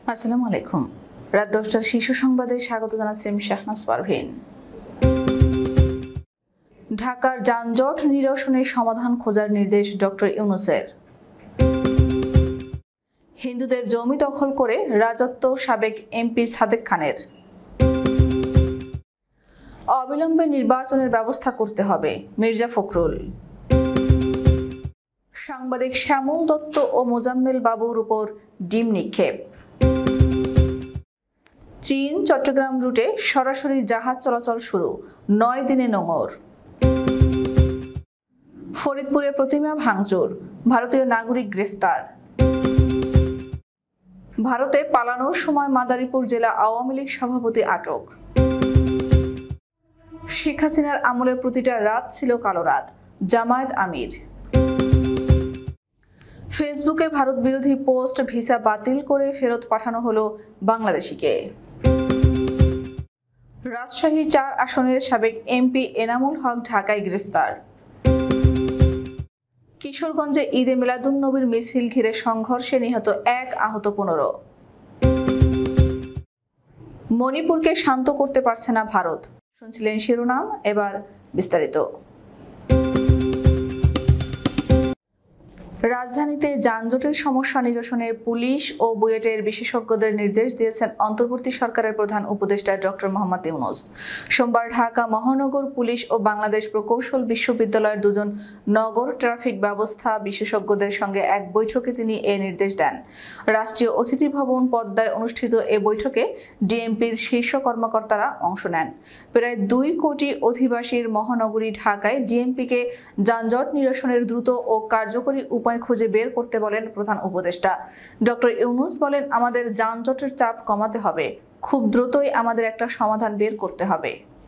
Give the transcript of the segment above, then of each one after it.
আসসালামু আলাইকুম। রাত 10টার শীর্ষ সংবাদে স্বাগত জানাচ্ছি আমি শাহনাজ পারভীন। ঢাকার যানজট নিরসনের সমাধান খোঁজার নির্দেশ ডক্টর ইউনূসের। হিন্দুদের জমি দখল করে রাজত্ব সাবেক এমপি সাদেক খানের। অবিলম্বে নির্বাচনের ব্যবস্থা করতে হবে মির্জা ফখরুল। সাংবাদিক শ্যামল দত্ত ও মোজাম্মেল বাবুর উপর ডিম নিক্ষেপ। চীন চট্টগ্রাম রুটে সরাসরি জাহাজ চলাচল শুরু, 9 দিনে নোঙর। ফরিদপুরে প্রতিমা ভাঙচুর, ভারতীয় নাগরিক গ্রেফতার। ভারতে পালানোর সময় মাদারীপুর জেলা আওয়ামী লীগ সভাপতি আটক। শেখ হাসিনার আমলে প্রতিটা রাত ছিল কালো রাত, জামায়াত আমির। ফেসবুকে ভারত বিরোধী পোস্ট, ভিসা বাতিল করে ফেরত পাঠানো হলো বাংলাদেশিকে। রাজশাহী 4 আসনের সাবেক এমপি এনামুল হক ঢাকায় গ্রেফতার। কিশোরগঞ্জে ঈদে মিলাদুন্নবীর মিছিল ঘিরে সংঘর্ষে নিহত 1, আহত 15। মণিপুরকে শান্ত করতে পারছে না ভারত। শুনছিলেন শিরোনাম, এবার বিস্তারিত। রাজধানীতে যানজটের সমস্যা নিরসনে পুলিশ ও বুয়েটের বিশেষজ্ঞদের নির্দেশ দিয়েছেন অন্তর্বর্তী সরকারের প্রধান উপদেষ্টা ডক্টর মোহাম্মদ ইউনূস। সোমবার ঢাকা মহানগর পুলিশ ও বাংলাদেশ প্রকৌশল বিশ্ববিদ্যালয়ের 2 জন নগর ট্রাফিক ব্যবস্থা বিশেষজ্ঞদের সঙ্গে এক বৈঠকে তিনি এ নির্দেশ দেন। রাষ্ট্রীয় অতিথি ভবন পদ্মায় অনুষ্ঠিত এ বৈঠকে ডিএমপির শীর্ষ কর্মকর্তারা অংশ নেন। প্রায় 2 কোটি অধিবাসীর মহানগরী ঢাকায় ডিএমপিকে যানজট নিরসনের দ্রুত ও কার্যকরী উপায় খুঁজে বের করতে বলেন প্রধান উপদেষ্টা। ডক্টর ইউনূস বলেন, আমাদের যানজটের চাপ কমাতে হবে, খুব দ্রুতই আমাদের একটা সমাধান বের করতে হবে।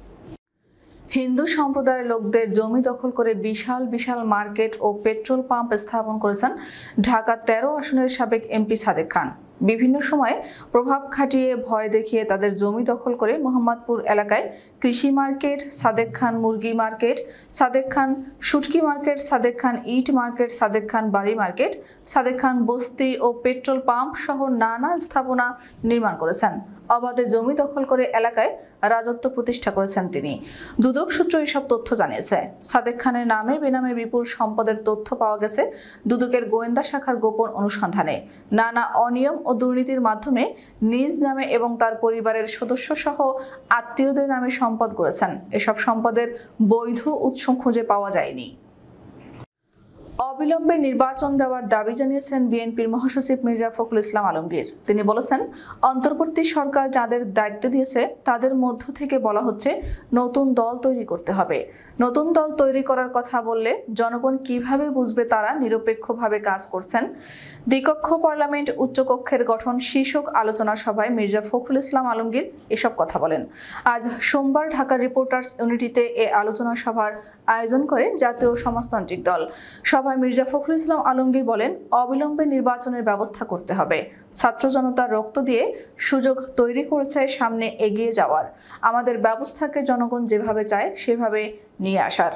হিন্দু সম্প্রদায়ের লোকদের জমি দখল করে বিশাল বিশাল মার্কেট ও পেট্রোল পাম্প স্থাপন করেছেন ঢাকা 13 আসনের সাবেক এমপি সাদেক খান। বিভিন্ন সময়ে প্রভাব খাটিয়ে ভয় দেখিয়ে তাদের জমি দখল করে মোহাম্মদপুর এলাকায় কৃষি মার্কেট, সাদেক খান মুরগি মার্কেট, সাদেক খান শুটকি মার্কেট, সাদেক খান ইট মার্কেট, সাদেক খান বাড়ি মার্কেট, সাদেক খান বস্তি ও পেট্রোল পাম্প সহ নানা স্থাপনা নির্মাণ করেছেন। অবাধে জমি দখল করে এলাকায় রাজত্ব প্রতিষ্ঠা করেছেন তিনি। দুদক সূত্র এসব তথ্য জানিয়েছে। সাদেক খানের নামে বেনামে বিপুল সম্পদের তথ্য পাওয়া গেছে দুদকের গোয়েন্দা শাখার গোপন অনুসন্ধানে। নানা অনিয়ম ও দুর্নীতির মাধ্যমে নিজ নামে এবং তার পরিবারের সদস্য সহ আত্মীয়দের নামে সম্পদ গড়েছেন। এসব সম্পদের বৈধ উৎস খুঁজে পাওয়া যায়নি। অবিলম্বে নির্বাচন দেওয়ার দাবি জানিয়েছেন বিএনপির মহাসচিব মির্জা ফখরুল ইসলাম আলমগীর। তিনি বলেছেন, অন্তর্বর্তী সরকার যাদের দায়িত্ব দিয়েছে তাদের মধ্য থেকে বলা হচ্ছে নতুন দল তৈরি করতে হবে। নতুন দল তৈরি করার কথা বললে জনগণ কিভাবে বুঝবে তারা নিরপেক্ষভাবে কাজ করছেন? দ্বিকক্ষ পার্লামেন্ট উচ্চকক্ষের গঠন শীর্ষক আলোচনা সভায় মির্জা ফখরুল ইসলাম আলমগীর এসব কথা বলেন। আজ সোমবার ঢাকা রিপোর্টার্স ইউনিটিতে এ আলোচনা সভার আয়োজন করে জাতীয় সমাজতান্ত্রিক দল। সভায় মির্জা ফখরুল ইসলাম আলমগীর বলেন, অবিলম্বে নির্বাচনের ব্যবস্থা করতে হবে। ছাত্র জনতার রক্ত দিয়ে সুযোগ তৈরি করেছে সামনে এগিয়ে যাওয়ার। আমাদের ব্যবস্থাকে জনগণ যেভাবে চায় সেভাবে নিয়ে আসার।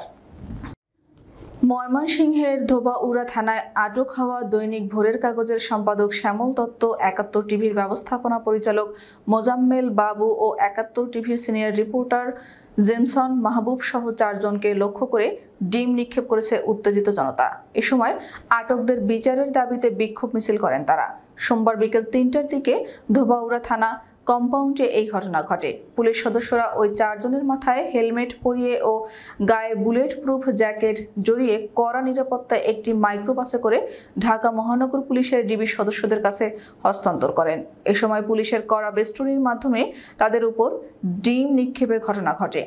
ময়মনসিংহের ধোবাউড়া থানায় আটক হওয়া দৈনিক ভোরের কাগজের সম্পাদক শ্যামল দত্ত, 71 টিভির ব্যবস্থাপনা পরিচালক মোজাম্মেল বাবু ও 71 টিভির সিনিয়র রিপোর্টার জেমসন মাহবুব সহ 4 জনকে লক্ষ্য করে ডিম নিক্ষেপ করেছে উত্তেজিত জনতা। এ সময় আটকদের বিচারের দাবিতে বিক্ষোভ মিছিল করেন তারা। সোমবার বিকেল 3টার দিকে ধোবাউড়া থানা কম্পাউন্ডে এই ঘটনা ঘটে। পুলিশ সদস্যরা ওই 4 জনের মাথায় হেলমেট পরিয়ে ও গায়ে বুলেট প্রুফ জ্যাকেট জড়িয়ে কড়া নিরাপত্তায় একটি মাইক্রোবাসে করে ঢাকা মহানগর পুলিশের ডিবি সদস্যদের কাছে হস্তান্তর করেন। এ সময় পুলিশের কড়া বেষ্টনীর মাধ্যমে তাদের উপর ডিম নিক্ষেপের ঘটনা ঘটে।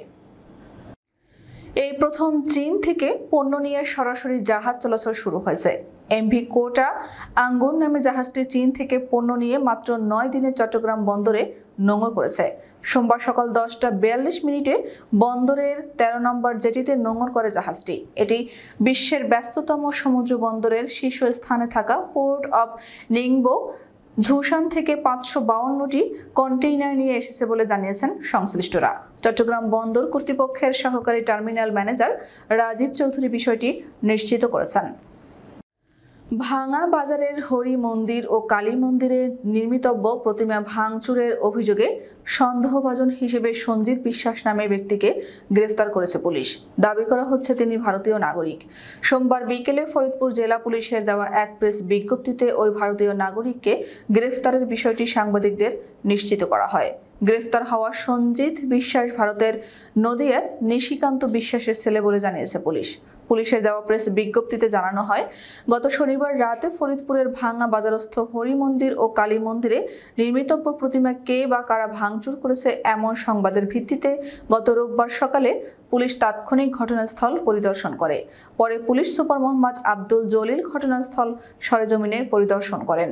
এই প্রথম চীন থেকে পণ্য নিয়ে সরাসরি জাহাজ চলাচল শুরু হয়েছে। এমভি কোটা আঙ্গুর নামে জাহাজটি চীন থেকে পণ্য নিয়ে মাত্র 9 দিনে চট্টগ্রাম বন্দরে নোঙর করেছে। সোমবার সকাল 10টা 42 বন্দরের 13 নম্বর জেটিতে নোঙর করে জাহাজটি। এটি বিশ্বের ব্যস্ততম সমুদ্র বন্দরের শীর্ষস্থানে থাকা পোর্ট অব নিংবো ঝুশান থেকে 552টি কন্টেইনার নিয়ে এসেছে বলে জানিয়েছেন সংশ্লিষ্টরা। চট্টগ্রাম বন্দর কর্তৃপক্ষের সহকারী টার্মিনাল ম্যানেজার রাজীব চৌধুরী বিষয়টি নিশ্চিত করেছেন। ভাঙা বাজারের হরি মন্দির ও কালী মন্দিরে নির্মিতব্য প্রতিমা ভাঙচুরের অভিযোগে সন্দেহভাজন হিসেবে সঞ্জিত বিশ্বাস নামের ব্যক্তিকে গ্রেফতার করেছে পুলিশ। দাবি করা হচ্ছে তিনি ভারতীয় নাগরিক। সোমবার বিকেলে ফরিদপুর জেলা পুলিশের দেওয়া এক প্রেস বিজ্ঞপ্তিতে ওই ভারতীয় নাগরিককে গ্রেফতারের বিষয়টি সাংবাদিকদের নিশ্চিত করা হয়। গ্রেফতার হওয়া সঞ্জিত বিশ্বাস ভারতের নদিয়ার নিশিকান্ত বিশ্বাসের ছেলে বলে জানিয়েছে পুলিশ। পুলিশের দেওয়া প্রেস বিজ্ঞপ্তিতে জানানো হয়, গত শনিবার রাতে ফরিদপুরের ভাঙা বাজারস্থ হরি মন্দির ও কালী মন্দিরে নির্মিতব্য প্রতিমা কে বা কারা ভাঙচুর করেছে এমন সংবাদের ভিত্তিতে গত রোববার সকালে পুলিশ তাৎক্ষণিক ঘটনাস্থল পরিদর্শন করে। পরে পুলিশ সুপার মোহাম্মদ আব্দুল জলিল ঘটনাস্থল সরেজমিনে পরিদর্শন করেন।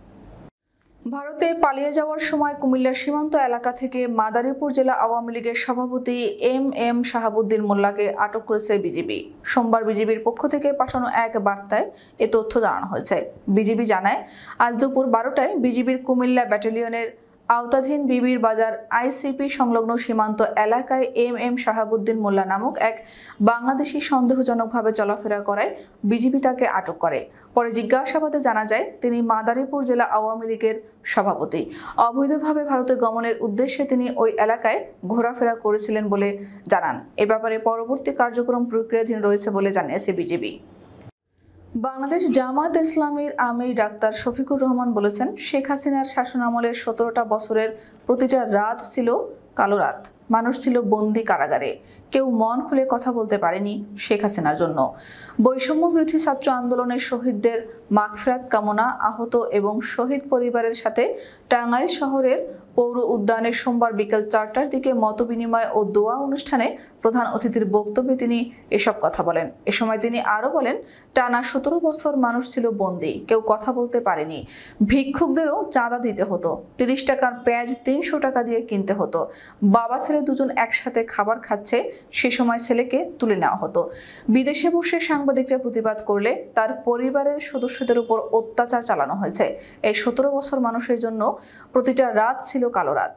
ভারতে পালিয়ে যাওয়ার সময় কুমিল্লা সীমান্ত এলাকা থেকে মাদারীপুর জেলা আওয়ামী লীগের সভাপতি এম শাহাবুদ্দিন মোল্লাকে আটক করেছে বিজিবি। সোমবার বিজিবির পক্ষ থেকে পাঠানো এক বার্তায় এ তথ্য জানানো হয়েছে। বিজিবি জানায়, আজ দুপুর 12টায় বিজিবির কুমিল্লা ব্যাটালিয়নের আওতাধীন বিবির বাজার আইসিপি সংলগ্ন সীমান্ত এলাকায় এম শাহাবুদ্দিন মোল্লা নামক এক বাংলাদেশি সন্দেহজনকভাবে চলাফেরা করায় বিজিবি তাকে আটক করে। পরে জিজ্ঞাসাবাদে জানা যায়, তিনি মাদারীপুর জেলা আওয়ামী লীগের সভাপতি। অবৈধভাবে ভারতে গমনের উদ্দেশ্যে তিনি ওই এলাকায় ঘোরাফেরা করেছিলেন বলে জানান। এ ব্যাপারে পরবর্তী কার্যক্রম প্রক্রিয়াধীন রয়েছে বলে জানিয়েছে বিজিবি। বাংলাদেশ জামাত ইসলামীর আমির ডাক্তার শফিকুর রহমান বলেছেন, শেখ হাসিনার শাসনামলের 17টা বছরের প্রতিটা রাত ছিল কালো রাত। মানুষ ছিল বন্দি কারাগারে। কেউ মন খুলে কথা বলতে পারেনি শেখ হাসিনার জন্য। বৈষম্য বিরোধী ছাত্র আন্দোলনের শহীদদের মাগফিরাত কামনা, আহত এবং শহীদ পরিবারের সাথে টাঙ্গাইল শহরের পৌর উদ্যানে সোমবার বিকেল 4টার দিকে মতবিনিময় ও দোয়া অনুষ্ঠানে প্রধান অতিথির বক্তব্যে তিনি এসব কথা বলেন। এ সময় তিনি আরও বলেন, টানা 17 বছর মানুষ ছিল বন্দী, কেউ কথা বলতে পারেনি। ভিক্ষুকদেরও চাঁদা দিতে হতো। 30 টাকার পেঁয়াজ 300 টাকা দিয়ে কিনতে হতো। বাবা ছেলে দুজন একসাথে খাবার খাচ্ছে, সে সময় ছেলেকে তুলে নেওয়া হতো। বিদেশে বসে সাংবাদিকরা প্রতিবাদ করলে তার পরিবারের সদস্যদের উপর অত্যাচার চালানো হয়েছে। এই 17 বছর মানুষের জন্য প্রতিটা রাত ছিল কালো রাত।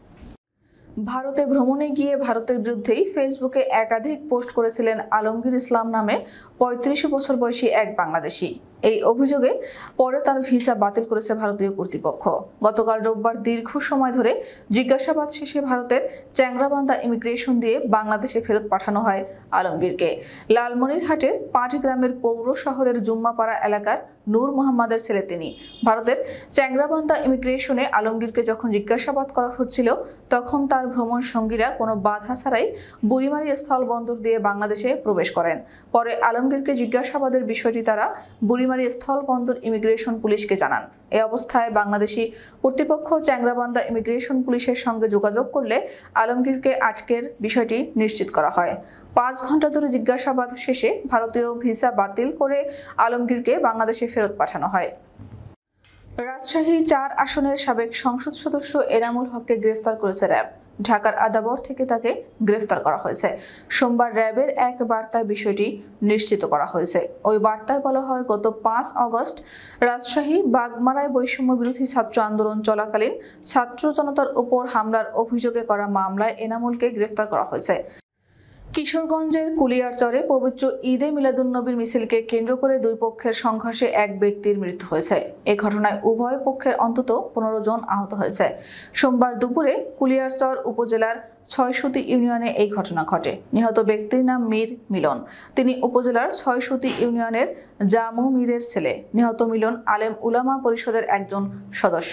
ভারতে ভ্রমণে গিয়ে ভারতের বিরুদ্ধেই ফেসবুকে একাধিক পোস্ট করেছিলেন আলমগীর ইসলাম নামে 35 বছর বয়সী এক বাংলাদেশি। এই অভিযোগে পরে তার ভিসা বাতিল করেছে ভারতীয় কর্তৃপক্ষ। গতকাল রোববার দীর্ঘ সময় ধরে জিজ্ঞাসাবাদ শেষে ভারতের চ্যাংরাবান্ধা ইমিগ্রেশন দিয়ে বাংলাদেশে ফেরত পাঠানো হয় আলমগীরকে। লালমনিরহাটের পাটগ্রামের পৌর শহরের জুম্মাপাড়া এলাকার নূর মোহাম্মদের ছেলে তিনি। ভারতের চ্যাংরাবান্ধা ইমিগ্রেশনে আলমগীরকে যখন জিজ্ঞাসাবাদ করা হচ্ছিল, তখন তার ভ্রমণ সঙ্গীরা কোনো বাধা ছাড়াই বুড়িমারি স্থলবন্দর দিয়ে বাংলাদেশে প্রবেশ করেন। পরে আলমগীরকে জিজ্ঞাসাবাদের বিষয়টি তারা বুড়িমারি স্থলবন্দর ইমিগ্রেশন পুলিশকে জানান। এই অবস্থায় বাংলাদেশি কর্তৃপক্ষ চ্যাংরাবান্ধা ইমিগ্রেশন পুলিশের সঙ্গে যোগাযোগ করলে আলমগীরকে আটকের বিষয়টি নিশ্চিত করা হয়। 5 ঘন্টা ধরে জিজ্ঞাসাবাদ শেষে ভারতীয় ভিসা বাতিল করে আলমগীরকে বাংলাদেশে ফেরত পাঠানো হয়। রাজশাহী 4 আসনের সাবেক সংসদ সদস্য এনামুল হককে গ্রেফতার করেছে র্যাব। ঢাকার আদাবর থেকে তাকে গ্রেফতার করা হয়েছে। সোমবার র্যাবের এক বার্তায় বিষয়টি নিশ্চিত করা হয়েছে। ওই বার্তায় বলা হয়, গত 5 আগস্ট রাজশাহী বাগমারায় বৈষম্য বিরোধী ছাত্র আন্দোলন চলাকালীন ছাত্র জনতার উপর হামলার অভিযোগে করা মামলায় এনামুলকে গ্রেফতার করা হয়েছে। কিশোরগঞ্জের কুলিয়ারচরে পবিত্র ঈদে মিলাদুন্নবীর মিছিলকে কেন্দ্র করে দুই পক্ষের সংঘর্ষে এক ব্যক্তির মৃত্যু হয়েছে। এ ঘটনায় উভয় পক্ষের অন্তত 15 জন আহত হয়েছে। সোমবার দুপুরে কুলিয়ারচর উপজেলার 6সুতি ইউনিয়নে এই ঘটনা ঘটে। নিহত ব্যক্তির নাম মীর মিলন। তিনি উপজেলার 6সুতি ইউনিয়নের জামু মীরের ছেলে। নিহত মিলন আলেম উলামা পরিষদের একজন সদস্য।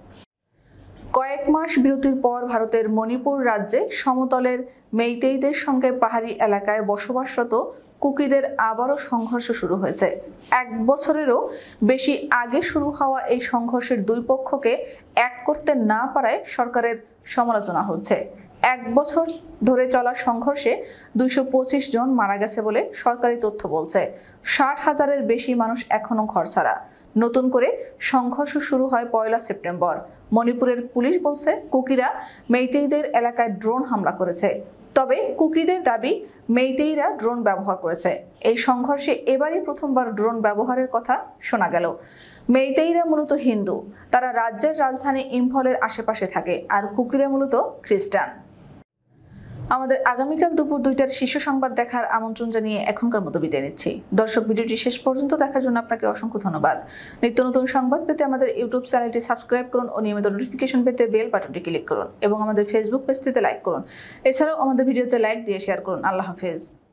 কয়েক মাস বিরতির পর ভারতের মণিপুর রাজ্যে সমতলের মেইতেইদের সঙ্গে পাহাড়ি এলাকায় বসবাসরত কুকিদের আবারও সংঘর্ষ শুরু হয়েছে। 1 বছরেরও বেশি আগে শুরু হওয়া এই সংঘর্ষের দুই পক্ষকে এক করতে না পারায় সরকারের সমালোচনা হচ্ছে। 1 বছর ধরে চলা সংঘর্ষে 225 জন মারা গেছে বলে সরকারি তথ্য বলছে। 60,000-এর বেশি মানুষ এখনো ঘরছাড়া। নতুন করে সংঘর্ষ শুরু হয় 1 সেপ্টেম্বর। মণিপুরের পুলিশ বলছে, কুকিরা মেইতেইদের এলাকায় ড্রোন হামলা করেছে। তবে কুকিদের দাবি, মেইতেইরা ড্রোন ব্যবহার করেছে। এই সংঘর্ষে এবারই প্রথমবার ড্রোন ব্যবহারের কথা শোনা গেল। মেইতেইরা মূলত হিন্দু। তারা রাজ্যের রাজধানী ইম্ফলের আশেপাশে থাকে, আর কুকিরা মূলত খ্রিস্টান। আমাদের আগামীকাল দুপুর 2টার শীর্ষ সংবাদ দেখার আমন্ত্রণ জানিয়ে এখনকার মতো বিদায় নিচ্ছি। দর্শক, ভিডিওটি শেষ পর্যন্ত দেখার জন্য আপনাকে অসংখ্য ধন্যবাদ। নিত্য নতুন সংবাদ পেতে আমাদের ইউটিউব চ্যানেলটি সাবস্ক্রাইব করুন ও নিয়মিত নোটিফিকেশন পেতে বেল বাটনটি ক্লিক করুন এবং আমাদের ফেসবুক পেজটিতে লাইক করুন। এছাড়াও আমাদের ভিডিওতে লাইক দিয়ে শেয়ার করুন। আল্লাহ হাফেজ।